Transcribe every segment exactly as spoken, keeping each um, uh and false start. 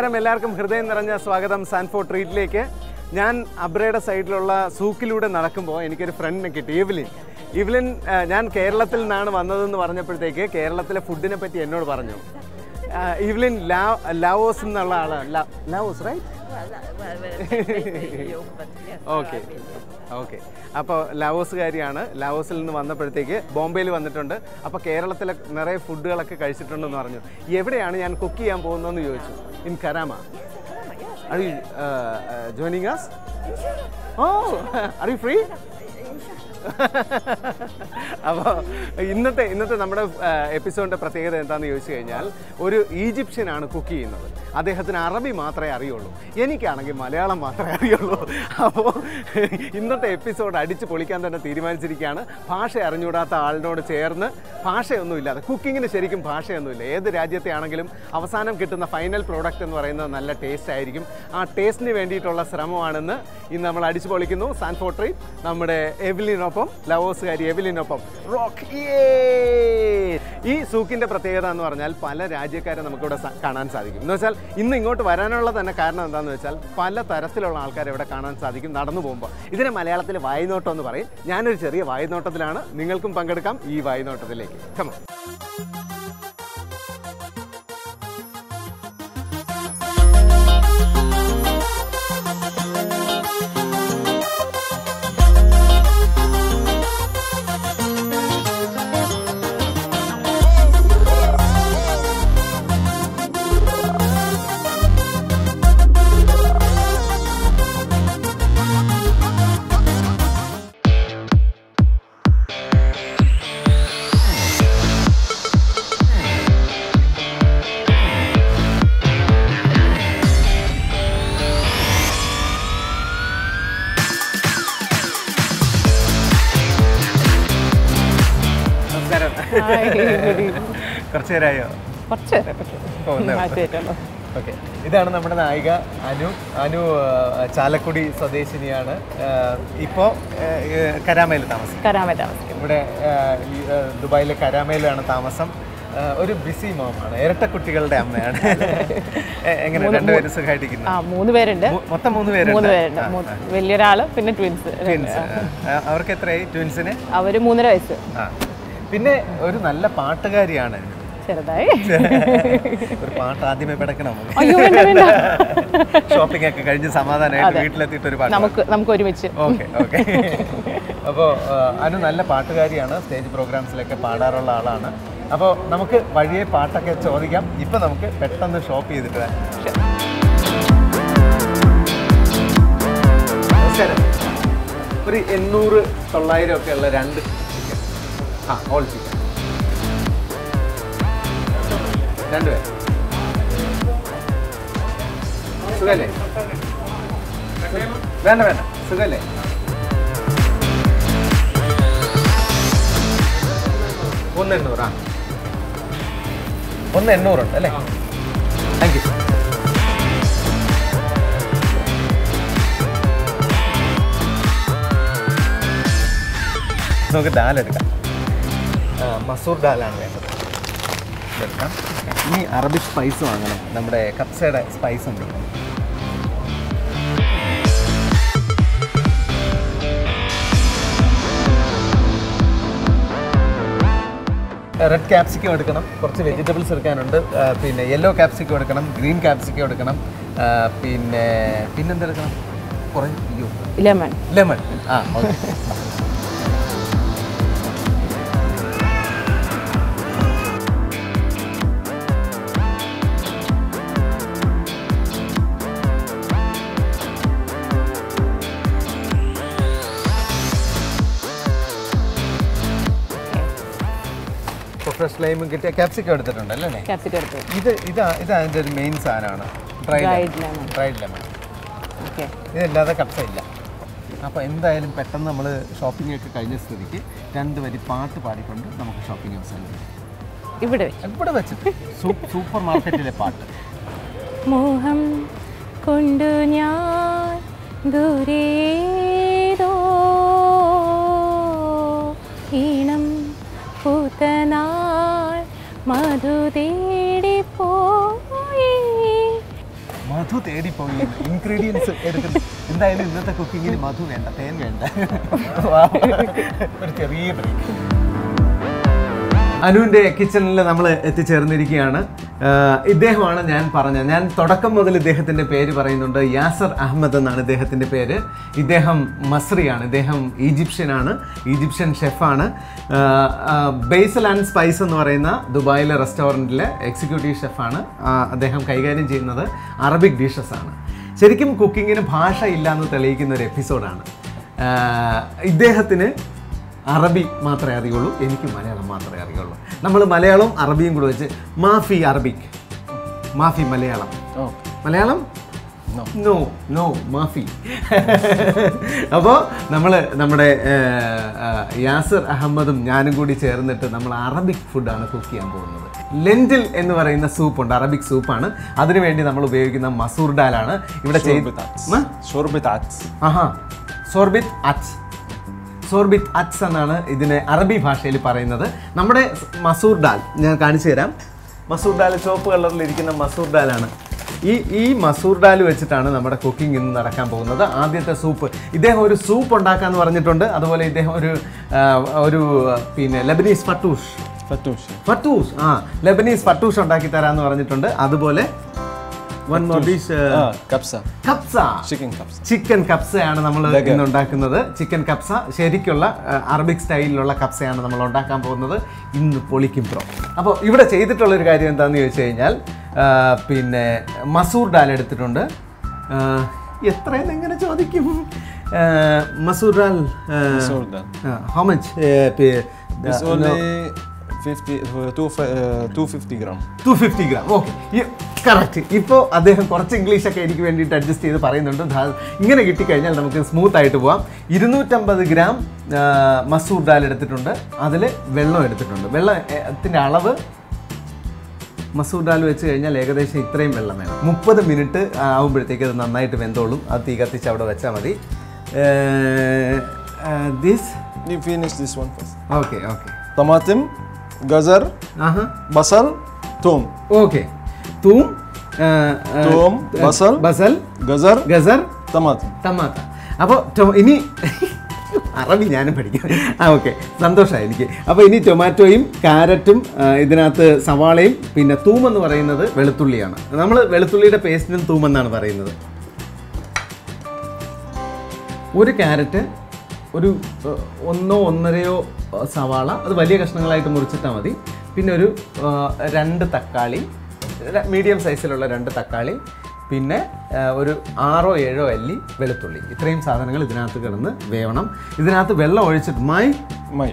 നമസ്കാരം എല്ലാവർക്കും ഹൃദയം നിറഞ്ഞ സ്വാഗതം സാൻഫോർഡ് ട്രീറ്റിലേക്ക്. ഞാൻ അബ്രയുടെ സൈഡിലുള്ള സൂക്കിലൂടെ നടക്കുമ്പോൾ എനിക്കൊരു ഫ്രണ്ടിനെ കിട്ടി, ഇവ്ലിൻ. ഇവ്ലിൻ ഞാൻ കേരളത്തിൽ നിന്നാണ് വന്നതെന്ന് പറഞ്ഞപ്പോഴത്തേക്ക് കേരളത്തിലെ ഫുഡിനെ പറ്റി എന്നോട് പറഞ്ഞു. ഇവ്ലിൻ ലാ ലാവോസ് എന്നുള്ള ആളാണ്. Laos right? ഓക്കെ ഓക്കെ അപ്പോൾ ലാവോസുകാരിയാണ്. ലാവോസിൽ നിന്ന് വന്നപ്പോഴത്തേക്ക് ബോംബെയിൽ വന്നിട്ടുണ്ട്. അപ്പോൾ കേരളത്തിലെ നിറയെ ഫുഡുകളൊക്കെ കഴിച്ചിട്ടുണ്ടെന്ന് പറഞ്ഞു. എവിടെയാണ് ഞാൻ കുക്ക് ചെയ്യാൻ പോകുന്നതെന്ന് ചോദിച്ചു. In Karama. Are you uh, uh, joining us? Oh, are you free? അപ്പോൾ ഇന്നത്തെ ഇന്നത്തെ നമ്മുടെ എപ്പിസോഡിൻ്റെ പ്രത്യേകത എന്താണെന്ന് ചോദിച്ചു കഴിഞ്ഞാൽ, ഒരു ഈജിപ്ഷ്യനാണ് കുക്ക് ചെയ്യുന്നത്. അദ്ദേഹത്തിന് അറബി മാത്രമേ അറിയുള്ളൂ, എനിക്കാണെങ്കിൽ മലയാളം മാത്രമേ അറിയുള്ളൂ. അപ്പോൾ ഇന്നത്തെ എപ്പിസോഡ് അടിച്ച് പൊളിക്കാൻ തന്നെ തീരുമാനിച്ചിരിക്കുകയാണ്. ഭാഷ അറിഞ്ഞുകൂടാത്ത ആളിനോട് ചേർന്ന്, ഭാഷയൊന്നുമില്ലാതെ, കുക്കിങ്ങിന് ശരിക്കും ഭാഷയൊന്നുമില്ല, ഏത് രാജ്യത്തെ ആണെങ്കിലും അവസാനം കിട്ടുന്ന ഫൈനൽ പ്രോഡക്റ്റ് എന്ന് പറയുന്നത് നല്ല ടേസ്റ്റ് ആയിരിക്കും. ആ ടേസ്റ്റിന് വേണ്ടിയിട്ടുള്ള ശ്രമമാണെന്ന് ഇന്ന് നമ്മൾ അടിച്ച് പൊളിക്കുന്നു. സാൻഫോർഡ് ട്രീറ്റ് നമ്മുടെ എവ്ലിനൊപ്പം, ലാവോസുകാരി എവ്ലിനൊപ്പം റോക്ക്. ഈ സൂക്കിൻ്റെ പ്രത്യേകത എന്ന് പറഞ്ഞാൽ പല രാജ്യക്കാരെ നമുക്കിവിടെ കാണാൻ സാധിക്കും. എന്ന് വെച്ചാൽ ഇന്ന് ഇങ്ങോട്ട് വരാനുള്ള തന്നെ കാരണം എന്താണെന്ന് വെച്ചാൽ പല തരത്തിലുള്ള ആൾക്കാരെ ഇവിടെ കാണാൻ സാധിക്കും നടന്നു പോകുമ്പോൾ. ഇതിനെ മലയാളത്തിൽ വായ്നോട്ടം എന്ന് പറയും. ഞാനൊരു ചെറിയ വായ്നോട്ടത്തിലാണ്. നിങ്ങൾക്കും പങ്കെടുക്കാം ഈ വായ്നോട്ടത്തിലേക്ക്. കമ കുറച്ചു നേരമായോ? ഓക്കെ, ഇതാണ് നമ്മുടെ നായിക അനു. അനു ചാലക്കുടി സ്വദേശിനിയാണ്. ഇപ്പോൾ കരാമയിൽ താമസിക്കും. ഇവിടെ ദുബായിലെ കരാമയിലാണ് താമസം. ഒരു ബിസി മോമാണ്, ഇരട്ട കുട്ടികളുടെ അമ്മയാണ്. എങ്ങനെ രണ്ടുപേരും സുഖമായിട്ടിരിക്കുന്നു? മൂന്ന് പേരുണ്ട്. മൊത്തം മൂന്ന് പേരുണ്ട്. വലിയൊരാള്, പിന്നെ ട്വിൻസ്. ട്വിൻസ് അവർക്ക് എത്രയായി? ട്വിൻസിന് അവര് മൂന്നര വയസ്സ്. പിന്നെ ഒരു നല്ല പാട്ടുകാരിയാണ്. ചെറുതായി ഒരു പാട്ട് ആദ്യമേ പെടക്കണം. ഷോപ്പിംഗ് ഒക്കെ കഴിഞ്ഞ് സമാധാനമായിട്ട് വീട്ടിലെത്തിയിട്ട് ഒരു പാട്ട് നമുക്ക് നമുക്ക് ഒരുമിച്ച്. ഓക്കെ ഓക്കെ അപ്പോൾ അനു നല്ല പാട്ടുകാരിയാണ്. സ്റ്റേജ് പ്രോഗ്രാംസിലൊക്കെ പാടാറുള്ള ആളാണ്. അപ്പോൾ നമുക്ക് വഴിയെ പാട്ടൊക്കെ ചോദിക്കാം. ഇപ്പം നമുക്ക് പെട്ടെന്ന് ഷോപ്പ് ചെയ്തിട്ട് വരാം. നമസ്കാരം. ഒരു എണ്ണൂറ് തൊള്ളായിരം ഒക്കെ ഉള്ള രണ്ട് ചിക്കൻ. ആ ഓൾ ചിക്കൻ രണ്ടുപേർ. സുഖല്ലേ? വേണ്ട വേണ്ട സുഖല്ലേ? ഒന്ന് എണ്ണൂറാ? ഒന്ന് എണ്ണൂറുണ്ട് അല്ലേ? Thank you. നമുക്ക് ദാൽ എടുക്കാം. മസൂർ ദാലാണ് വേണ്ടത്. എടുക്കാം. ഇനി അറബിക് സ്പൈസ് വാങ്ങണം. നമ്മുടെ കപ്സയുടെ സ്പൈസ് ഉണ്ട്. റെഡ് ക്യാപ്സിക്കം എടുക്കണം. കുറച്ച് വെജിറ്റബിൾസ് എടുക്കാനുണ്ട്. പിന്നെ യെല്ലോ ക്യാപ്സിക്കം എടുക്കണം, ഗ്രീൻ ക്യാപ്സിക്കം എടുക്കണം. പിന്നെ പിന്നെന്തെടുക്കണം? കുറേ ലെമൺ ലെമൺ ആ ഓക്കെ. ഫ്രഷ് ലൈമും കിട്ടിയ ക്യാപ്സിക്കം എടുത്തിട്ടുണ്ടല്ലേ? ഇത് ഇതാ ഇത് അതിൻ്റെ ഒരു മെയിൻ സാധനമാണ്, ഡ്രൈഡ് ലെമൺ. ഡ്രൈഡ് ലെമൺ ഇതല്ലാതെ കപ്സ ഇല്ല. അപ്പോൾ എന്തായാലും പെട്ടെന്ന് നമ്മൾ ഷോപ്പിംഗ് ഒക്കെ കഴിഞ്ഞ സ്ഥിതിക്ക് രണ്ട് വരി പാട്ട് പാടിക്കൊണ്ട് നമുക്ക് ഷോപ്പിംഗ് അവസാനിക്കും. ഇവിടെ ഇവിടെ വെച്ചിട്ട് സൂപ്പർ മാർക്കറ്റിലെ പാട്ട്. മോഹം കൊണ്ടു ഞാൻ ദൂരേതോ ഈണം പൂത്തനാൾ മധു തേടി പോയി മധു തേടിപ്പോയി ഇൻഗ്രീഡിയൻസ് എടുക്കുന്നു. എന്തായാലും ഇന്നത്തെ കുക്കിങ്ങിന് മധു വേണ്ട, തേൻ വേണ്ട. ഒരു ചെറിയ ബ്രേക്ക്. അനുവിൻ്റെ കിച്ചണിൽ നമ്മൾ എത്തിച്ചേർന്നിരിക്കുകയാണ്. ഇദ്ദേഹമാണ് ഞാൻ പറഞ്ഞ ഞാൻ തുടക്കം മുതൽ ഇദ്ദേഹത്തിൻ്റെ പേര് പറയുന്നുണ്ട്. യാസർ അഹമ്മദ് എന്നാണ് ഇദ്ദേഹത്തിൻ്റെ പേര്. ഇദ്ദേഹം മസ്രിയാണ്, ഇദ്ദേഹം ഈജിപ്ഷ്യനാണ്, ഈജിപ്ഷ്യൻ ഷെഫാണ്. ബേസൽ ആൻഡ് സ്പൈസ് എന്ന് പറയുന്ന ദുബായിലെ റെസ്റ്റോറൻറ്റിലെ എക്സിക്യൂട്ടീവ് ഷെഫാണ്. അദ്ദേഹം കൈകാര്യം ചെയ്യുന്നത് അറബിക് ഡിഷസ് ആണ്. ശരിക്കും കുക്കിങ്ങിന് ഭാഷ ഇല്ല എന്ന് തെളിയിക്കുന്ന ഒരു എപ്പിസോഡാണ്. ഇദ്ദേഹത്തിന് അറബി മാത്രമേ അറിയുള്ളൂ, എനിക്ക് മലയാളം മാത്രമേ അറിയുള്ളൂ. നമ്മൾ മലയാളവും അറബിയും കൂടെ വെച്ച് മാഫി അറബിക്, മാഫി മലയാളം, മലയാളം നോ നോ മാഫി. അപ്പോൾ നമ്മൾ നമ്മുടെ യാസർ അഹമ്മദും ഞാനും കൂടി ചേർന്നിട്ട് നമ്മൾ അറബിക് ഫുഡാണ് കുക്ക് ചെയ്യാൻ പോകുന്നത്. ലെൻറ്റിൽ എന്ന് പറയുന്ന സൂപ്പുണ്ട്, അറബിക് സൂപ്പാണ്. അതിനുവേണ്ടി നമ്മൾ ഉപയോഗിക്കുന്ന മസൂർ ഡാലാണ് ഇവിടെ ചെയ്ത്. ആഹാ, സോർബിത്ത് അച്ച്, സോർബിത്ത് അച്ച് എന്നാണ് ഇതിനെ അറബി ഭാഷയിൽ പറയുന്നത്. നമ്മുടെ മസൂർ ഡാൽ ഞാൻ കാണിച്ചു തരാം. മസൂർ ഡാൽ ചുവപ്പ് കളറിലിരിക്കുന്ന മസൂർ ഡാലാണ്. ഈ ഈ മസൂർ ഡാൽ വെച്ചിട്ടാണ് നമ്മുടെ കുക്കിംഗ് ഇന്ന് നടക്കാൻ പോകുന്നത്. ആദ്യത്തെ സൂപ്പ്, ഇദ്ദേഹം ഒരു സൂപ്പ് ഉണ്ടാക്കാമെന്ന് പറഞ്ഞിട്ടുണ്ട്. അതുപോലെ ഇദ്ദേഹം ഒരു ഒരു പിന്നെ ലെബനീസ് ഫട്ടൂഷ് ഫട്ടൂഷ് ഫട്ടൂഷ് ആ ലെബനീസ് ഫട്ടൂഷ് ഉണ്ടാക്കി തരാമെന്ന് പറഞ്ഞിട്ടുണ്ട്. അതുപോലെ വൺ മോർ ഡിഷ് കപ്സ, കപ്സ ചിക്കൻ കപ്സ, ചിക്കൻ കപ്സയാണ് നമ്മൾ ഇന്ന് ഉണ്ടാക്കുന്നത്. ചിക്കൻ കപ്സ ശരിക്കുള്ള അറബിക് സ്റ്റൈലിലുള്ള കപ്സയാണ് നമ്മൾ ഉണ്ടാക്കാൻ പോകുന്നത്. ഇന്ന് പൊളിക്കും ബ്രോ. അപ്പോൾ ഇവിടെ ചെയ്തിട്ടുള്ളൊരു കാര്യം എന്താണെന്ന് ചോദിച്ചു കഴിഞ്ഞാൽ പിന്നെ മസൂർ ഡാൽ എടുത്തിട്ടുണ്ട്. എത്രയെന്ന് എങ്ങനെ ചോദിക്കും? Masoor dal how much? Two fifty gram. Okay, correct. ഇപ്പോൾ അദ്ദേഹം കുറച്ച് ഇംഗ്ലീഷൊക്കെ എനിക്ക് വേണ്ടിയിട്ട് അഡ്ജസ്റ്റ് ചെയ്ത് പറയുന്നുണ്ട്. ഇങ്ങനെ കിട്ടിക്കഴിഞ്ഞാൽ നമുക്ക് സ്മൂത്ത് ആയിട്ട് പോവാം. ഇരുന്നൂറ്റമ്പത് ഗ്രാം മസൂർ ദാൽ എടുത്തിട്ടുണ്ട്. അതിൽ വെള്ളം എടുത്തിട്ടുണ്ട്. വെള്ളത്തിൻ്റെ അളവ് മസൂർ ദാൽ വെച്ച് കഴിഞ്ഞാൽ ഏകദേശം ഇത്രയും വെള്ളം വേണം. മുപ്പത് മിനിറ്റ് ആകുമ്പോഴത്തേക്ക് അത് നന്നായിട്ട് വെന്തോളും. അത് തീ കത്തിച്ച് അവിടെ വെച്ചാൽ മതി. This okay okay طماطم جزر بصل ثوم اوكي ثوم ثوم بصل بصل جزر جزر طماطم طماطم. അപ്പോൾ ഇനി അറബി ഞാനും പഠിക്കാം. ആ ഓക്കെ, സന്തോഷമായി എനിക്ക്. അപ്പോൾ ഇനി ടൊമാറ്റോയും ക്യാരറ്റും ഇതിനകത്ത് സവാളയും പിന്നെ തൂം എന്ന് പറയുന്നത് വെളുത്തുള്ളിയാണ്. നമ്മൾ വെളുത്തുള്ളിയുടെ പേസ്റ്റിനും തൂം എന്നാണ് പറയുന്നത്. ഒരു ക്യാരറ്റ്, ഒരു ഒന്നോ ഒന്നരയോ സവാള, അത് വലിയ കഷ്ണങ്ങളായിട്ട് മുറിച്ചിട്ടാൽ മതി. പിന്നെ ഒരു രണ്ട് തക്കാളി, മീഡിയം സൈസിലുള്ള രണ്ട് തക്കാളി, പിന്നെ ഒരു ആറോ ഏഴോ അല്ലി വെളുത്തുള്ളി. ഇത്രയും സാധനങ്ങൾ ഇതിനകത്ത് കിടന്ന് വേവണം. ഇതിനകത്ത് വെള്ളം ഒഴിച്ചിട്ട് my my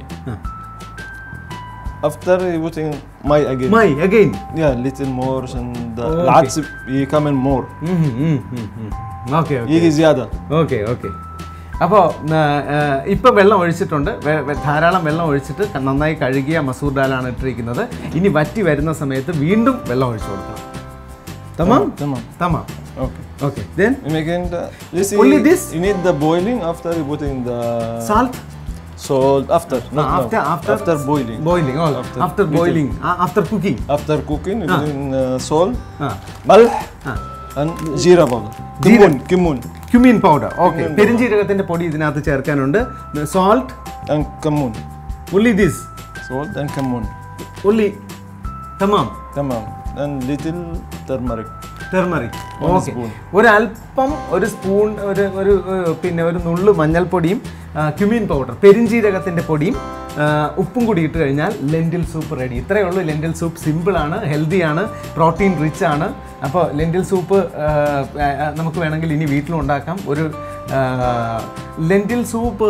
after putting my again my again yeah little more and the lots becoming more okay okay يجي زياده okay okay. അപ്പോൾ ഇപ്പം വെള്ളം ഒഴിച്ചിട്ടുണ്ട്, ധാരാളം വെള്ളം ഒഴിച്ചിട്ട് നന്നായി കഴുകിയ മസൂർ ദാലാണ് ഇട്ടിരിക്കുന്നത്. ഇനി വറ്റി വരുന്ന സമയത്ത് വീണ്ടും വെള്ളം ഒഴിച്ചു കൊടുക്കണം. തമാം തമാം തമാം okay okay. Then you making the you see only this you need the boiling after you putting the salt salt after no, not after no. after after boiling boiling all after, after boiling uh, after cooking after cooking you putting uh, salt uh. milk uh. and jeera powder cumin cumin cumin powder okay. പെരിഞ്ജീരകത്തിന്റെ പൊടി ഇതിനകത്ത് ചേർക്കാനുണ്ട്. salt and cumin only this salt and cumin only tamam tamam and little turmeric turmeric okay. ഒരല്പം ഒരു spoon ഒരു ഒരു പിന്നെ ഒരു നുള്ളു മഞ്ഞൾപ്പൊടിയും ക്യുമിൻ പൗഡർ പെരിഞ്ജീരകത്തിൻ്റെ പൊടിയും ഉപ്പും കൂടി ഇട്ട് കഴിഞ്ഞാൽ ലെൻറ്റിൽ സൂപ്പ് റെഡി. ഇത്രയേ ഉള്ളൂ. ലെൻറ്റിൽ സൂപ്പ് സിമ്പിളാണ്, ഹെൽത്തിയാണ്, പ്രോട്ടീൻ റിച്ച് ആണ്. അപ്പോൾ ലെൻറ്റിൽ സൂപ്പ് നമുക്ക് വേണമെങ്കിൽ ഇനി വീട്ടിലും ഉണ്ടാക്കാം. ഒരു lentil soup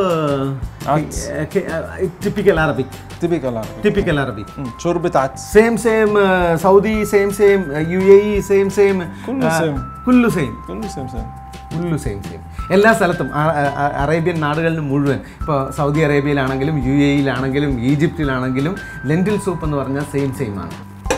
typical Arabic typical Arabic typical Arabic شوربة عدس same same Saudi same same U A E same same كله same كله same كله same same كله same same. എല്ലാ സ്ഥലത്തും അറേബ്യൻ നാടുകളിലും മുഴുവൻ, ഇപ്പോൾ സൗദി അറേബ്യയിലാണെങ്കിലും യു എ ഇയിലാണെങ്കിലും ഈജിപ്തിലാണെങ്കിലും ലെൻറ്റിൽ സൂപ്പ് എന്ന് പറഞ്ഞാൽ സെയിം സെയിം ആണ്.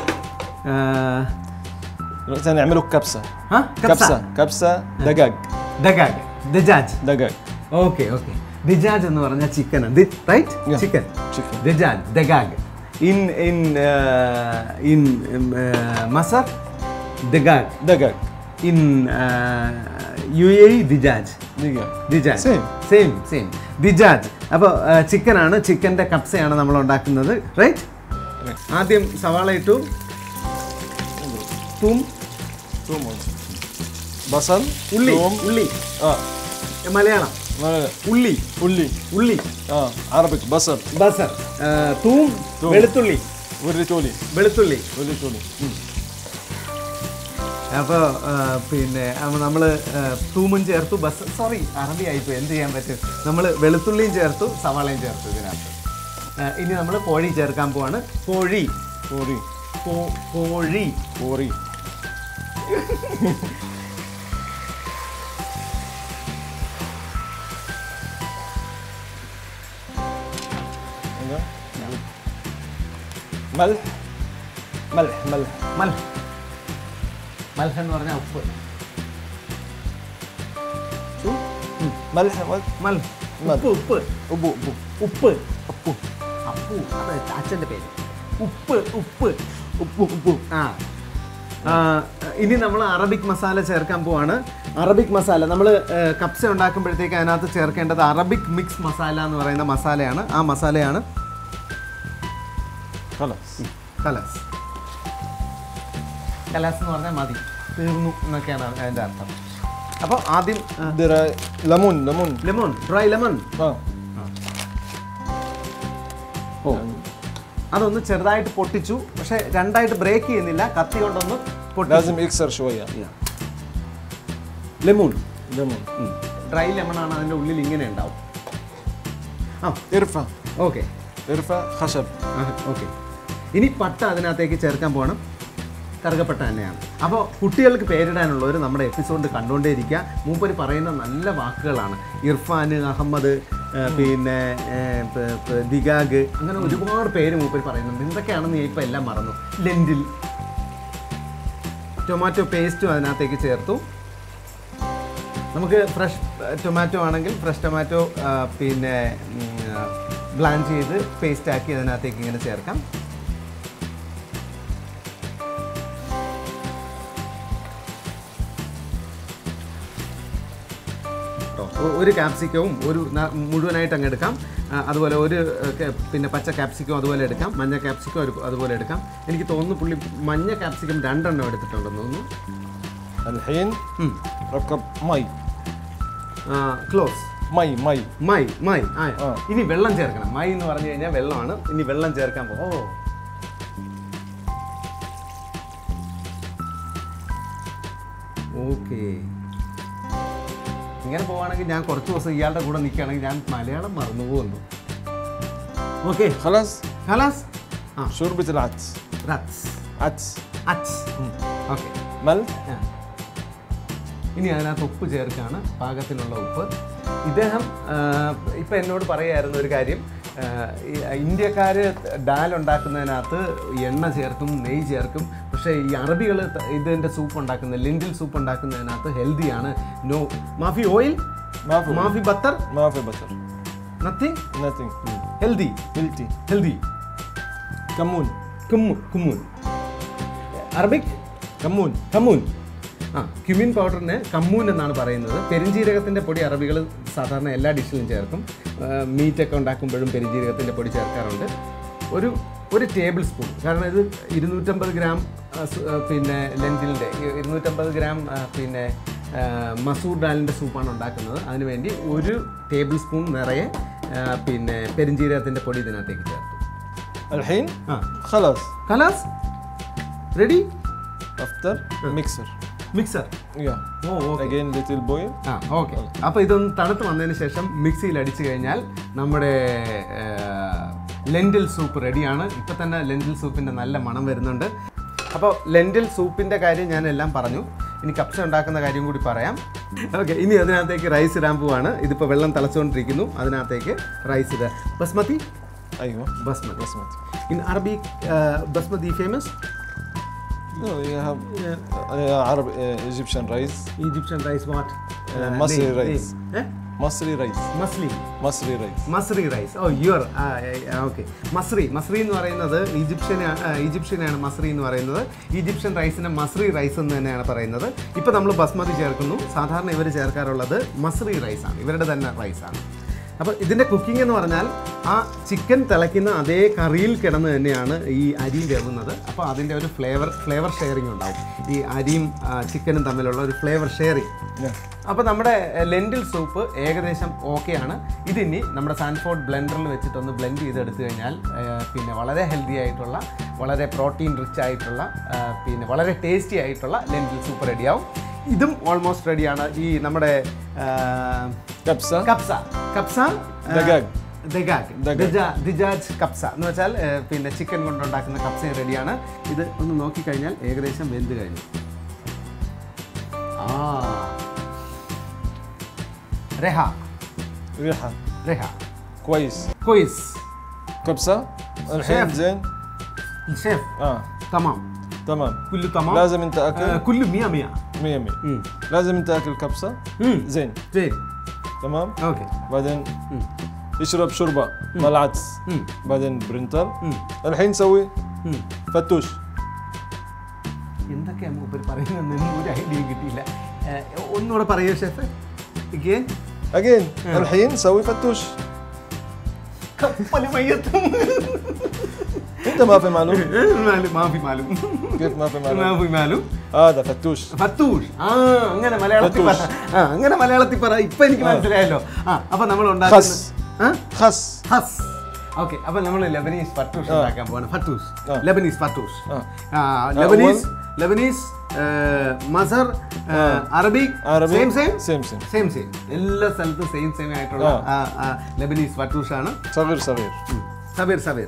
دلوقتي هنعملوا كبسة ها كبسة كبسة دجاج دجاج دجاج دجاج ഓക്കെ ഓക്കെ. ദിജാജ് എന്ന് പറഞ്ഞാൽ ചിക്കൻ, റൈറ്റ്? ചിക്കൻ chicken ദിജാജ് ദഗാഗ്. ഇൻ ഇൻ ഇൻ മസർ ദഗാഗ് دجاج in uh, U A E dijaj. Diga. Dijaj. Same. Same same ദിജാജ്. അപ്പോൾ ചിക്കനാണ്, ചിക്കൻ്റെ കപ്സയാണ് നമ്മൾ ഉണ്ടാക്കുന്നത്, റൈറ്റ്? ആദ്യം സവാള ഇട്ടു, തൂം, Tum. Basal. ഉള്ളി, Tum. ഉള്ളി, Ah. മലയാളം Malaya. ഉള്ളി, Ulli. ഉള്ളി, Ah. Arabic. Basal. ബസർ, തൂം, തൂം. വെളുത്തുള്ളി, Urrituli. വെളുത്തുള്ളി. Urrituli. അപ്പോൾ പിന്നെ നമ്മൾ തൂമും ചേർത്തു, ബസ് സോറി അറബി ആയിപ്പോയി, എന്ത് ചെയ്യാൻ പറ്റും. നമ്മൾ വെളുത്തുള്ളിയും ചേർത്തു, സവാളയും ചേർത്തു ഇതിനകത്ത്. ആ, ഇനി നമ്മൾ കോഴി ചേർക്കാൻ പോവാണ്. കോഴി, Puri. കോ- കോഴി. Puri. Enggak? Malh. Malh. Malh. മൽ മൽഹ എന്ന് പറഞ്ഞാൽ ഉപ്പ്. Şu? Malh. Malh. മൽ മൽ. ഉപ്പ്, ഉപ്പ്, Ubu. Ubu. ഉപ്പ്, ഉപ്പു, അപ്പു, അത് അച്ഛൻ്റെ പേര്. ഉപ്പ്, ഉപ്പ്, ഉപ്പ്, ഉപ്പ്. ആ ആ, ഇനി നമ്മൾ അറബിക് മസാല ചേർക്കാൻ പോവാണ്. അറബിക് മസാല നമ്മൾ കപ്സ ഉണ്ടാക്കുമ്പോഴത്തേക്ക് അതിനകത്ത് ചേർക്കേണ്ടത് അറബിക് മിക്സ് മസാല എന്ന് പറയുന്ന മസാലയാണ്. ആ മസാലയാണ് خلاص. കലാസ്. കലാസ് എന്ന് പറഞ്ഞാൽ മതി, തീർന്നു എന്നൊക്കെയാണ് അതിൻ്റെ അർത്ഥം. അപ്പോൾ ആദ്യം Dira lemon. Lemon. Lemon, dry lemon. Ah. ഓ, അതൊന്ന് ചെറുതായിട്ട് പൊട്ടിച്ചു, പക്ഷെ രണ്ടായിട്ട് ബ്രേക്ക് ചെയ്യുന്നില്ല, കത്തി കൊണ്ടൊന്ന് പൊട്ടിച്ചു. لازم يكسر شوية. Lemon, Lemon. ഡ്രൈ ലെമൺ ആണ്, അതിൻ്റെ ഉള്ളിൽ ഇങ്ങനെ ഉണ്ടാവും. ആ ارفع. ഓക്കെ, ارفع خشب. ഓക്കെ. ഇനി പട്ട അതിനകത്തേക്ക് ചേർക്കാൻ പോകണം. കറുകപ്പട്ട തന്നെയാണ്. അപ്പോൾ കുട്ടികൾക്ക് പേരിടാനുള്ളവർ നമ്മുടെ എപ്പിസോഡ് കണ്ടുകൊണ്ടേയിരിക്കുക. മൂപ്പര് പറയുന്ന നല്ല വാക്കുകളാണ്. ഇർഫാൻ, അഹമ്മദ്, പിന്നെ പ- പ- ദിഗാഗ്, അങ്ങനെ ഒരുപാട് പേര് മൂപ്പര് പറയുന്നുണ്ട്. എന്തൊക്കെയാണെന്ന് ഞാൻ ഇപ്പോൾ എല്ലാം മറന്നു. ലെൻറ്റിൽ. ടൊമാറ്റോ പേസ്റ്റും അതിനകത്തേക്ക് ചേർത്തു. നമുക്ക് ഫ്രഷ് ടൊമാറ്റോ ആണെങ്കിൽ ഫ്രഷ് ടൊമാറ്റോ പിന്നെ ബ്ലാൻഡ് ചെയ്ത് പേസ്റ്റാക്കി അതിനകത്തേക്ക് ഇങ്ങനെ ചേർക്കാം. ഒരു ക്യാപ്സിക്കവും ഒരു ന- മുഴുവനായിട്ട് അങ്ങ് എടുക്കാം. ആ, അതുപോലെ ഒരു ഏ, ക- പിന്നെ പച്ച ക്യാപ്സിക്കം അതുപോലെ എടുക്കാം, മഞ്ഞ ക്യാപ്സിക്കം ഒരു- അതുപോലെ എടുക്കാം. എനിക്ക് തോന്നുന്നു പുള്ളി മഞ്ഞ ക്യാപ്സിക്കം രണ്ടെണ്ണം എടുത്തിട്ടുണ്ടെന്ന് തോന്നുന്നു. الحين ركب مي. ക്ലോസ്. مي. مي. മൈ മൈ ആ ആ. ഇനി വെള്ളം ചേർക്കണം. മൈ എന്ന് പറഞ്ഞു കഴിഞ്ഞാൽ വെള്ളമാണ്. ഇനി വെള്ളം ചേർക്കാൻ പോ. Oh okay. ഇങ്ങനെ പോവാണെങ്കിൽ ഞാൻ കുറച്ച് ദിവസം ഇയാളുടെ കൂടെ നിൽക്കുകയാണെങ്കിൽ ഞാൻ മലയാളം മറന്നു പോകുന്നു. ഓക്കെ, خلاص. ഖലാസ്. ആ شوربة العدس. റത്സ്, عدس. അച്ച്. ഓക്കെ. ملح. ഇനി അതിനകത്ത് ഉപ്പ് ചേർക്കാണ്, പാകത്തിനുള്ള ഉപ്പ്. ഇദ്ദേഹം ഇപ്പം എന്നോട് പറയായിരുന്നു ഒരു കാര്യം. ഇന്ത്യക്കാർ ഡാൽ ഉണ്ടാക്കുന്നതിനകത്ത് എണ്ണ ചേർക്കും, നെയ്യ് ചേർക്കും. പക്ഷേ ഈ അറബികൾ ഇതിൻ്റെ സൂപ്പ് ഉണ്ടാക്കുന്ന ലെൻറ്റിൽ സൂപ്പ് ഉണ്ടാക്കുന്നതിനകത്ത് ഹെൽത്തിയാണ്. നോ മാഫി ഓയിൽ, ما في. മാഫി butter, ما في بتر. Nothing, nothing. Healthy هيلتي. Healthy. كمون. കുമ്മു കുമ്മൂൻ. Arabic كمون. കമ്മൂൻ. ആ ക്യുമിൻ പൗഡറിന് കമ്മൂൻ എന്നാണ് പറയുന്നത്. പെരിഞ്ജീരകത്തിൻ്റെ പൊടി അറബികൾ സാധാരണ എല്ലാ ഡിഷിലും ചേർക്കും. മീറ്റൊക്കെ ഉണ്ടാക്കുമ്പോഴും പെരിഞ്ജീരകത്തിൻ്റെ പൊടി ചേർക്കാറുണ്ട്. ഒരു ഒരു ടേബിൾ സ്പൂൺ, കാരണം ഇത് ഇരുന്നൂറ്റമ്പത് ഗ്രാം ആ, സു- ആ, പിന്നെ ലെൻറ്റിലിൻ്റെ ഇരുന്നൂറ്റമ്പത് ഗ്രാം ആ, പിന്നെ ആ, മസൂർ ദാലിൻ്റെ സൂപ്പാണ് ഉണ്ടാക്കുന്നത്. അതിനുവേണ്ടി ഒരു ടേബിൾ സ്പൂൺ നിറയെ ആ, പിന്നെ പെരിഞ്ജീരകത്തിൻ്റെ പൊടി ഇതിനകത്തേക്ക് ചേർത്തു. الحين ആ خلاص. കലാസ് ready. افتر ميكسر. Mixer. Yeah. Oh okay. Again little boil. ആ ഓക്കെ. അപ്പോൾ ഇതൊന്ന് തണുത്ത് വന്നതിന് ശേഷം മിക്സിയിൽ അടിച്ചു കഴിഞ്ഞാൽ നമ്മുടെ ലെൻറ്റിൽ സൂപ്പ് റെഡിയാണ്. ഇപ്പം തന്നെ ലെൻറ്റിൽ സൂപ്പിൻ്റെ നല്ല മണം വരുന്നുണ്ട്. അപ്പോൾ ലെൻറ്റിൽ സൂപ്പിൻ്റെ കാര്യം ഞാൻ എല്ലാം പറഞ്ഞു. ഇനി കപ്സ ഉണ്ടാക്കുന്ന കാര്യം കൂടി പറയാം. ഓക്കെ, ഇനി അതിനകത്തേക്ക് റൈസ് ഇടാൻ പോവാണ്. ഇതിപ്പോൾ വെള്ളം തിളച്ചുകൊണ്ടിരിക്കുന്നു. അതിനകത്തേക്ക് റൈസ് ഇടുക. ബസ്മതി. ايوه. ബസ്മതി. بسمتي. ഇൻ അറബി basmati famous. No, you have uh, Arab uh, Egyptian rice. Egyptian rice what? Masri rice. مصري رئيس മസ്ലി مصري رئيس മസ്രി റൈസ് ഓ യുവർ ഓക്കെ മസ്രി മസ്രി എന്ന് പറയുന്നത് ഈജിപ്ഷ്യൻ ഈജിപ്ഷ്യനാണ് മസ്രി എന്ന് പറയുന്നത് ഈജിപ്ഷ്യൻ റൈസിനെ മസ്രി റൈസ് എന്ന് തന്നെയാണ് പറയുന്നത് ഇപ്പോൾ നമ്മൾ ബസ്മതി ചേർക്കുന്നു സാധാരണ ഇവർ ചേർക്കാറുള്ളത് മസ്രി റൈസാണ് ഇവരുടെ തന്നെ റൈസാണ് അപ്പോൾ ഇതിൻ്റെ കുക്കിംഗ് എന്ന് പറഞ്ഞാൽ ആ ചിക്കൻ തിളയ്ക്കുന്ന അതേ കറിയിൽ കിടന്ന് തന്നെയാണ് ഈ അരിയും വേവുന്നത് അപ്പോൾ അതിൻ്റെ ഒരു ഫ്ലേവർ ഫ്ലേവർ ഷെയറിംഗ് ഉണ്ടാവും ഈ അരിയും ചിക്കനും തമ്മിലുള്ള ഒരു ഫ്ലേവർ ഷെയറിംഗ് അപ്പോൾ നമ്മുടെ ലെൻറ്റിൽ സൂപ്പ് ഏകദേശം ഓക്കെയാണ് ഇതിനി നമ്മുടെ സാൻഫോർഡ് ബ്ലെൻഡറിൽ വെച്ചിട്ടൊന്ന് ബ്ലെൻഡ് ചെയ്തെടുത്തു കഴിഞ്ഞാൽ പിന്നെ വളരെ ഹെൽത്തി ആയിട്ടുള്ള വളരെ പ്രോട്ടീൻ റിച്ച് ആയിട്ടുള്ള പിന്നെ വളരെ ടേസ്റ്റി ആയിട്ടുള്ള ലെൻറ്റിൽ സൂപ്പ് റെഡിയാവും ഇതും ഓൾമോസ്റ്റ് റെഡിയാണ് ഈ നമ്മുടെ كبسة കപ്സ കപ്സ دجاج ദഗാഗ് ദിജാജ് കപ്സ എന്ന് വെച്ചാൽ പിന്നെ ചിക്കൻ കൊണ്ടുണ്ടാക്കുന്ന കപ്സയും റെഡിയാണ് ഇത് ഒന്ന് നോക്കിക്കഴിഞ്ഞാൽ ഏകദേശം വെന്ത് കഴിഞ്ഞു ആ റെഹ ريحة റെഹ كويس كويس كبسة الحين شيف. زين الشيف اه تمام تمام كله تمام لازم انت اكل آه كله مية مية مية مية مم. لازم انت اكل كبسة مم. زين زين تمام اوكي بعدين مم. اشرب شوربة مع العدس مم. بعدين برنتال مم. الحين سوي مم. فتوش എന്തൊക്കെയാണ് മൂപ്പർ പറയുന്നതെന്ന് ഒരു ഐഡിയ കിട്ടിയില്ല ഒന്നുകൂടെ പറയൂ ഷെഫ് again اجين الحين سوي فتوش കപ്പല് മയ്യത്തും انت ما في معلوم മാഫി മാലും كيف ما في معلوم മാഫി മാലും هذا فتوش ഫത്തൂഷ് ആ അങ്ങനെ മലയാളത്തിൽ പറ ആ അങ്ങനെ മലയാളത്തിൽ പറ ഇപ്പൊ എനിക്ക് മനസ്സിലായല്ലോ ആ അപ്പൊ നമ്മൾ ഉണ്ടാക്കുന്ന ആ خس ഹസ് ഓക്കെ അപ്പൊ നമ്മൾ ലെബനീസ് ഫത്തൂഷ് ഉണ്ടാക്കാൻ പോവാണ് ഫത്തൂഷ് ആ. ലെബനീസ് ഫത്തൂഷ് ആ. ആ ലെബനീസ് ലെബനീസ് മസർ Arabic Arabic, same same same same same same എല്ലാ സ്ഥലത്തും സെയിം സെയിം ആയിട്ടുള്ള ആ. ലെബനീസ് ഫത്തൂഷ് ആണ് صغير صغير സബീർ സബീർ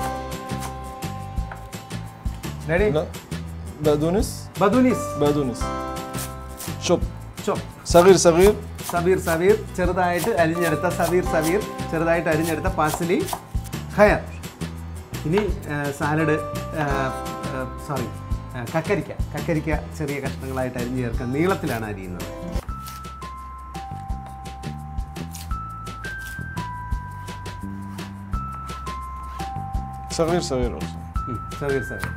റെഡി لا بقدونس ബദുനീസ് بقدونس شوب ചോപ്പ് صغير صغير സബീർ സബീർ ചെറുതായിട്ട് അരിഞ്ഞെടുത്ത സബീർ സബീർ ചെറുതായിട്ട് അരിഞ്ഞെടുത്ത പാസലി ഖയർ ഇനി സാലഡ് സോറി കക്കരിക്ക കക്കരിക്ക ചെറിയ കഷ്ണങ്ങളായിട്ട് അരിഞ്ഞ് ചേർക്കാൻ നീളത്തിലാണ് അരിയുന്നത് صغير صغير also സബീർ സബീർ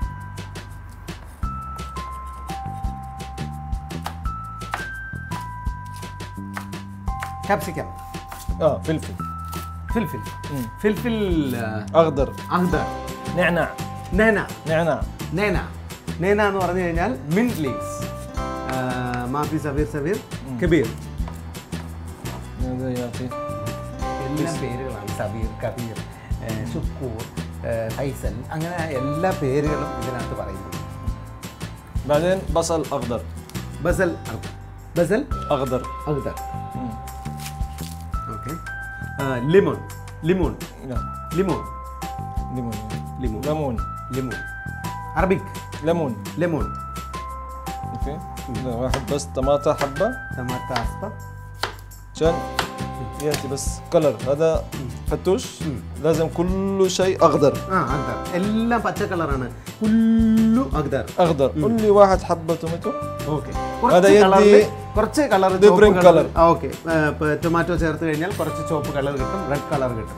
ക്യാപ്സിക്കം اه فلفل ഫിൽഫിൽ ഫിൽഫിൽ اخضر അഹ്ദർ نعناع നേന نعناع നേന നേന എന്ന് പറഞ്ഞു കഴിഞ്ഞാൽ മിന്റ് ലീവ്സ് മാഫി സബീർ സബീർ കബീർ هذا يعطي എല്ലാ പേരുകളാണ് സബീർ കബീർ ഷുക്കൂർ ഫൈസൽ അങ്ങനെ എല്ലാ പേരുകളും ഇതിനകത്ത് പറയുന്നു بعدين بصل اخضر ബസൽ ബസൽ اخضر അഹ്ദർ ഓക്കെ ലിമോൺ ലിമോൺ لا ലിമോൺ ليمون ليمون. ليمون ലിമോൺ അറബിക് ليمون ലെമോൺ اوكي لا واحد بس طماطة حبة ടമാറ്റ ആസ്പ عشان ياتي بس كلر هذا فتوش لازم كل شيء اخضر ആ അഹ്ദർ എല്ലാം പച്ച കളറാണ് കുല്ലു അഹ്ദർ اخضر قول لي واحد حبة توماتو ഓക്കെ അത് കുറച്ച് എന്ത് കളറിൽ കുറച്ച് colour different colour. Okay tomato ചേർത്ത് കഴിഞ്ഞാൽ കുറച്ച് ചുവപ്പ് കളർ കിട്ടും റെഡ് കളർ കിട്ടും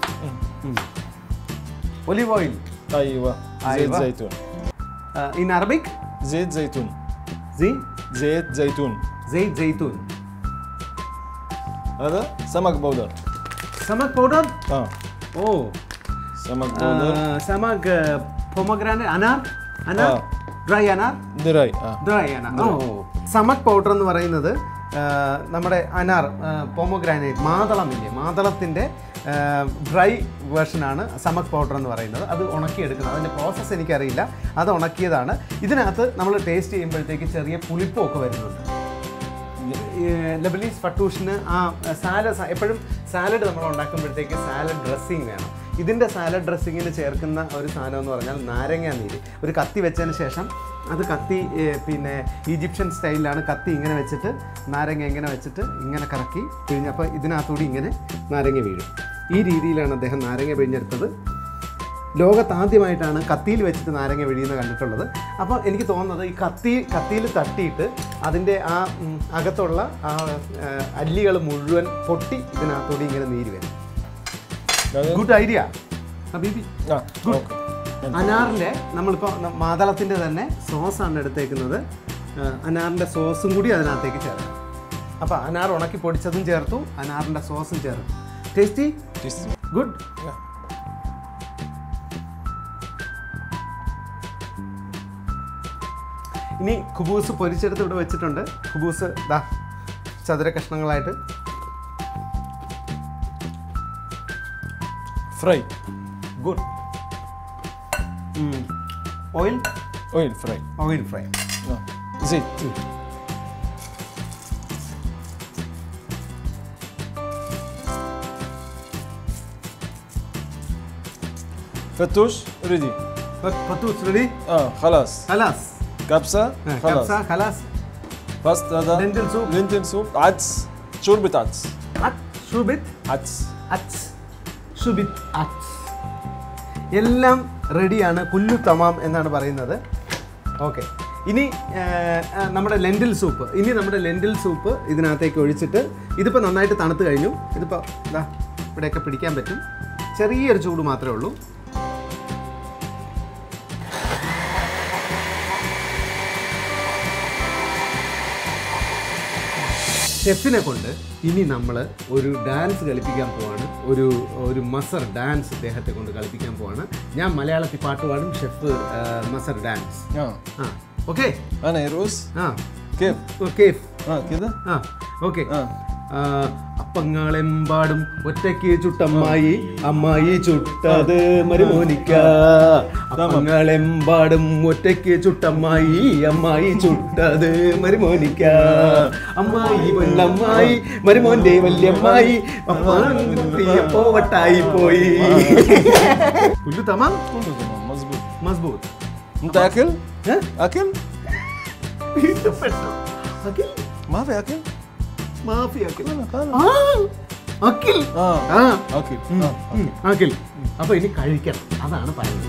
ഒലിവ് ഓയിൽ ايوه زيت أيوة. زيتون ഇൻ അറബിക് زيت زيتون സി زيت زيتون സെയ്ത് ജെയ്തൂൻ هذا سمك بودر sumac powder اه oh سمك بودر sumac pomegranate അനാർ അനാർ ആ. ഡ്രൈ അനാർ دراي اه ഡ്രൈ അനാർ ഓ സമക് പൗഡർ എന്ന് പറയുന്നത് ആ, നമ്മുടെ അനാർ പൊമഗ്രാനൈറ്റ് മാതളമില്ലേ മാതളത്തിൻ്റെ ഡ്രൈ വേർഷനാണ് സമക് പൗഡർ എന്ന് പറയുന്നത് അത് ഉണക്കിയെടുക്കുന്നത് അതിൻ്റെ പ്രോസസ്സ് എനിക്കറിയില്ല അത് ഉണക്കിയതാണ് ഇതിനകത്ത് നമ്മൾ ടേസ്റ്റ് ചെയ്യുമ്പോഴത്തേക്ക് ചെറിയ പുളിപ്പമൊക്കെ വരുന്നുണ്ട് ലെബനീസ് ഫട്ടൂഷിന് ആ സാലഡ് എപ്പോഴും സാലഡ് നമ്മൾ ഉണ്ടാക്കുമ്പോഴത്തേക്ക് സാലഡ് ഡ്രസ്സിങ് വേണം ഇതിൻ്റെ സാലഡ് ഡ്രസ്സിങ്ങിന് ചേർക്കുന്ന ഒരു സാധനം എന്ന് പറഞ്ഞാൽ നാരങ്ങ നീര് ഒരു കത്തി വെച്ചതിന് ശേഷം അത് കത്തി ഏർ, പിന്നെ ഈജിപ്ഷ്യൻ സ്റ്റൈലിലാണ് കത്തി ഇങ്ങനെ വെച്ചിട്ട് നാരങ്ങ ഇങ്ങനെ വെച്ചിട്ട് ഇങ്ങനെ കറക്കി പിഴിഞ്ഞപ്പോൾ ഇതിനകത്തൂടി ഇങ്ങനെ നാരങ്ങ വീഴും ഈ രീതിയിലാണ് അദ്ദേഹം നാരങ്ങ പിഴിഞ്ഞെടുത്തത് ലോകത്താദ്യമായിട്ടാണ് കത്തിയിൽ വെച്ചിട്ട് നാരങ്ങ വെടിയുന്നത് കണ്ടിട്ടുള്ളത്. അപ്പോൾ എനിക്ക് തോന്നുന്നത് ഈ കത്തി കത്തിയിൽ തട്ടിയിട്ട് അതിൻ്റെ ആ അകത്തുള്ള ആ അല്ലികൾ മുഴുവൻ പൊട്ടി ഇതിനകത്തോടെ ഇങ്ങനെ നീര് വരും. ഗുഡ് ഐഡിയ ഹബീബി. ഗുഡ്. അനാറിൻ്റെ നമ്മളിപ്പോൾ മാതളത്തിൻ്റെ തന്നെ സോസാണ് എടുത്തേക്കുന്നത്. അനാറിൻ്റെ സോസും കൂടി അതിനകത്തേക്ക് ചേർക്കാം. അപ്പോൾ അനാർ ഉണക്കി പൊടിച്ചതും ചേർത്തു, അനാറിൻ്റെ സോസും ചേർത്തു. ടേസ്റ്റി? ഗുഡ്. ഇനി ഖുബൂസ് പൊരിച്ചെടുത്ത് ഇവിടെ വെച്ചിട്ടുണ്ട്. ഖുബൂസ് ദാ ചതുര കഷ്ണങ്ങളായിട്ട് fry. Good. Oil oil fry. Oil fry. زيت. فتوش ريدي. فتوش ريدي؟ اه خلاص. خلاص. كبسة خلاص. كبسة خلاص. بس هذا لينتل سوب. لينتل سوب. عدس. شوربة عدس. عدس. شوربة عدس. عدس. شوربة عدس. എല്ലാം റെഡിയാണ്. കുല്ലു തമാം എന്നാണ് പറയുന്നത്. ഓക്കെ. ഇനി നമ്മുടെ ലെൻറ്റിൽ സൂപ്പ് ഇനി നമ്മുടെ ലെൻറ്റിൽ സൂപ്പ് ഇതിനകത്തേക്ക് ഒഴിച്ചിട്ട് ഇതിപ്പോൾ നന്നായിട്ട് തണുത്ത് കഴിഞ്ഞു. ഇതിപ്പോൾ ഇതാ ഇവിടെയൊക്കെ പിടിക്കാൻ പറ്റും. ചെറിയൊരു ചൂട് മാത്രമേ ഉള്ളൂ. ഷെഫിനെ കൊണ്ട് ഇനി നമ്മൾ ഒരു ഡാൻസ് കളിപ്പിക്കാൻ പോവാണ്. ഒരു ഒരു മസർ ഡാൻസ് ഇദ്ദേഹത്തെ കൊണ്ട് കളിപ്പിക്കാൻ പോവാണ്. ഞാൻ മലയാളത്തിൽ പാട്ട് പാടും, ഷെഫ് മസർ ഡാൻസ്. ആ ഓക്കെ. أنا يروس. ആ كيف؟ كيف؟ اه كذا. ആ ഓക്കെ. അപ്പങ്ങളെമ്പാടും ഒറ്റയ്ക്ക് ചുട്ടമ്മായി, അമ്മായി ചുട്ടത് മരുമോനിക്ക. അപ്പങ്ങളെമ്പാടും ഒറ്റയ്ക്ക് ചുട്ടമ്മായി, അമ്മായി ചുട്ടത് മരുമോനിക്ക. അമ്മായി പൊന്നമ്മായി മരുമോന്റെ വല്യമ്മായി, അപ്പോ വട്ടായി പോയി. കുല്ലു തമാം. مظبوط مظبوط. انت اكل؟ ها؟ اكل؟ أكل؟ ما في اكل؟ ما في أكل. خلاص. آه أكل. اه آه اكل. أكل. അപ്പോൾ ഇനി കഴിക്കണം, അതാണ് പറയുന്നത്.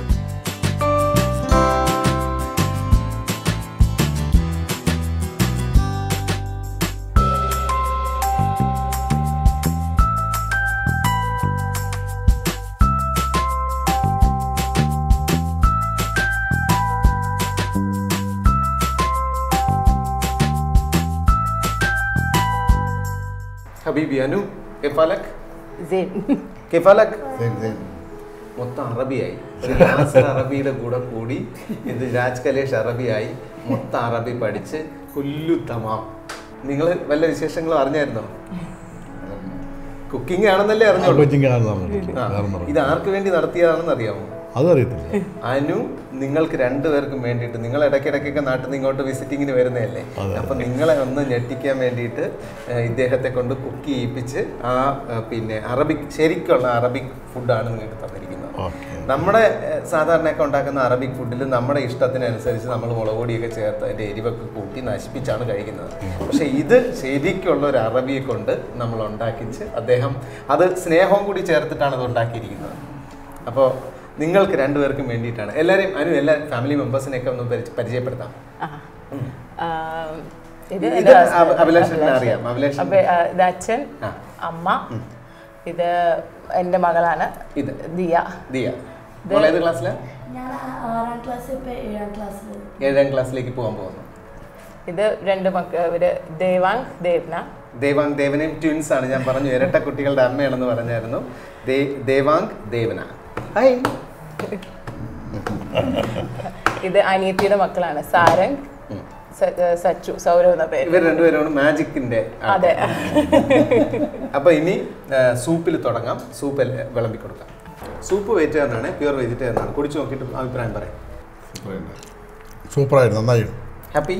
ഹബീബി അനു കെഫാലക് زين. കെഫാലക് മൊത്തം അറബിയായി. നാസർ അറബിയുടെ കൂടെ കൂടി ഇത് രാജ് കലേഷ് അറബിയായി. മൊത്തം അറബി പഠിച്ച് കുല്ലു തമാം. നിങ്ങൾ വല്ല വിശേഷങ്ങളും അറിഞ്ഞായിരുന്നോ? കുക്കിംഗ് ആണെന്നല്ലേ അറിഞ്ഞോളൂ. ഇത് ആർക്ക് വേണ്ടി നടത്തിയതാണെന്ന് അറിയാമോ? അതറിയത്തില്ല. അനു നിങ്ങൾക്ക് രണ്ടുപേർക്കും വേണ്ടിയിട്ട്, നിങ്ങൾ ഇടയ്ക്കിടയ്ക്കൊക്കെ നാട്ടിൽ നിന്ന് ഇങ്ങോട്ട് വിസിറ്റിങ്ങിന് വരുന്നതല്ലേ, അപ്പം നിങ്ങളെ ഒന്ന് ഞെട്ടിക്കാൻ വേണ്ടിയിട്ട് ഇദ്ദേഹത്തെ കൊണ്ട് കുക്ക് ചെയ്യിപ്പിച്ച് ആ പിന്നെ അറബിക് ശരിക്കുള്ള അറബിക് ഫുഡാണ് നിങ്ങൾക്ക് തന്നിരിക്കുന്നത്. നമ്മുടെ സാധാരണയൊക്കെ ഉണ്ടാക്കുന്ന അറബിക് ഫുഡിൽ നമ്മുടെ ഇഷ്ടത്തിനനുസരിച്ച് നമ്മൾ മുളക് പൊടിയൊക്കെ ചേർത്ത് അതിൻ്റെ എരിവൊക്കെ കൂട്ടി നശിപ്പിച്ചാണ് കഴിക്കുന്നത്. പക്ഷേ ഇത് ശരിക്കുള്ള ഒരു അറബിയെ കൊണ്ട് നമ്മൾ ഉണ്ടാക്കിച്ച് അദ്ദേഹം അത് സ്നേഹവും കൂടി ചേർത്തിട്ടാണ് അത് ഉണ്ടാക്കിയിരിക്കുന്നത്. അപ്പോൾ നിങ്ങൾക്ക് രണ്ടുപേർക്കും വേണ്ടിയിട്ടാണ്. എല്ലാവരെയും അനു എല്ലാ ഫാമിലി മെമ്പേഴ്സിനെയൊക്കെ ഒന്ന് പരിചയപ്പെടുത്താം. അഭിലാഷിനെ അറിയാം. അഭിലാഷ് ഇത് അച്ഛൻ, അമ്മ, ഇത് എൻ്റെ മകളാണ്. ഇത് ദിയ. ദിയ ഏത് ക്ലാസ്സിലാണ്? ഏഴാം ക്ലാസ്സിലേക്ക് പോകാൻ പോകുന്നു. ഇത് രണ്ട് മക്കൾ, ഇവര് ദേവാങ് ദേവ്ന. ദേവാങ് ദേവനയും ട്വിൻസ് ആണ്. ഞാൻ പറഞ്ഞു ഇരട്ട കുട്ടികളുടെ അമ്മയാണെന്ന് പറഞ്ഞായിരുന്നു. ദേവാങ് ദേവന. ഹായ്. ഇത് അനിയത്തിയുടെ മക്കളാണ്, സാരംഗ്, സച്ചു, സൗരവ് എന്ന പേര്. ഇവർ രണ്ടുപേരാണ് മാജിക്കിന്റെ. അതെ. അപ്പൊ ഇനി സൂപ്പിൽ തുടങ്ങാം. സൂപ്പ് വിളമ്പി കൊടുക്കാം. സൂപ്പ് വെജിറ്റേറിയൻ ആണ്, പ്യുവർ വെജിറ്റേറിയൻ ആണ്. കുടിച്ചു നോക്കിയിട്ട് അഭിപ്രായം പറയാം. സൂപ്പറായിരുന്നു, നന്നായിരുന്നു. ഹാപ്പി?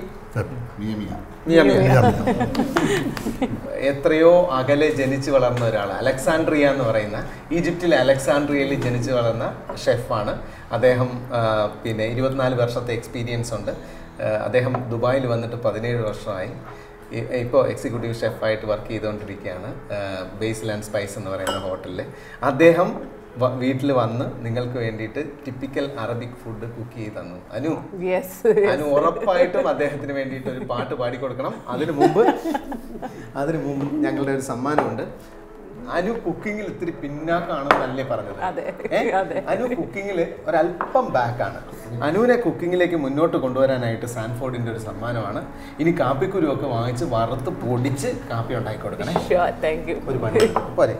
എത്രയോ അകലെ ജനിച്ചു വളർന്ന ഒരാൾ, അലക്സാൻഡ്രിയ എന്ന് പറയുന്ന ഈജിപ്തിലെ അലക്സാൻഡ്രിയയിൽ ജനിച്ചു വളർന്ന ഷെഫാണ് അദ്ദേഹം. പിന്നെ ഇരുപത്തിനാല് വർഷത്തെ എക്സ്പീരിയൻസ് ഉണ്ട്. അദ്ദേഹം ദുബായിൽ വന്നിട്ട് പതിനേഴ് വർഷമായി. ഇപ്പോൾ എക്സിക്യൂട്ടീവ് ഷെഫായിട്ട് വർക്ക് ചെയ്തുകൊണ്ടിരിക്കുകയാണ് ബേസിൽ ആൻഡ് സ്പൈസ് എന്ന് പറയുന്ന ഹോട്ടലിൽ. അദ്ദേഹം വീട്ടിൽ വന്ന് നിങ്ങൾക്ക് വേണ്ടിയിട്ട് ടിപ്പിക്കൽ അറബിക് ഫുഡ് കുക്ക് ചെയ്ത് തന്നു. അനു അനു ഉറപ്പായിട്ടും അദ്ദേഹത്തിന് വേണ്ടിയിട്ട് ഒരു പാട്ട് പാടിക്കൊടുക്കണം. അതിനു മുമ്പ് അതിനു മുമ്പ് ഞങ്ങളുടെ ഒരു സമ്മാനമുണ്ട്. അനു കുക്കിങ്ങിൽ ഇത്തിരി പിന്നാക്കാണെന്നല്ലേ പറഞ്ഞത്. അനു കുക്കിങ്ങിൽ ഒരല്പം ബാക്കാണ്. അനുവിനെ കുക്കിങ്ങിലേക്ക് മുന്നോട്ട് കൊണ്ടുവരാനായിട്ട് സാൻഫോർഡിന്റെ ഒരു സമ്മാനമാണ്. ഇനി കാപ്പിക്കുരു ഒക്കെ വാങ്ങിച്ച് വറുത്ത് പൊടിച്ച് കാപ്പി ഉണ്ടാക്കി കൊടുക്കണേ. ഒരു പണി പോരെ.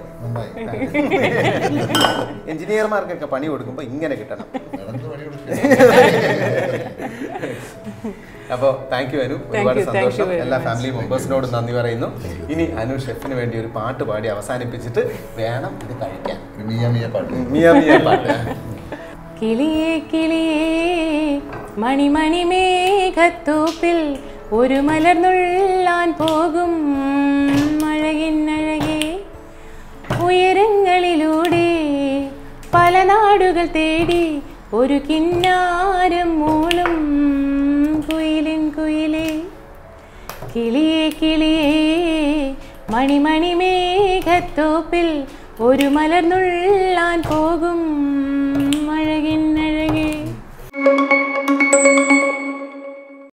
എഞ്ചിനീയർമാർക്കൊക്കെ പണി കൊടുക്കുമ്പോൾ ഇങ്ങനെ കിട്ടണം. അപ്പോൾ താങ്ക് യു അനു, ഒരുപാട് സന്തോഷം. എല്ലാ ഫാമിലി മെമ്പേഴ്സിനോടും നന്ദി പറയുന്നു. ഇനി അനു ഷെഫിന് വേണ്ടി ഒരു പാട്ട് പാടി അവസാനിപ്പിച്ചിട്ട് വേണം ഇത് കഴിക്കാൻ. മിയ മിയ പാട്ട് മിയ മിയ പാട്ട്. കിളിയേ കിളിയേ മണിമണി മേഘത്തോപ്പിൽ ഒരു മലർന്നുള്ളാൻ പോകും അഴകിൻ അഴകേ, ഉയരങ്ങളിലൂടെ പല നാടുകൾ തേടി ഒരു കിന്നാരം മൂളും കുയിലിൻ കുയിലേ. കിളിയേ കിളിയേ മണിമണി മേഘത്തോപ്പിൽ ഒരു മലർന്നുള്ളാൻ പോകും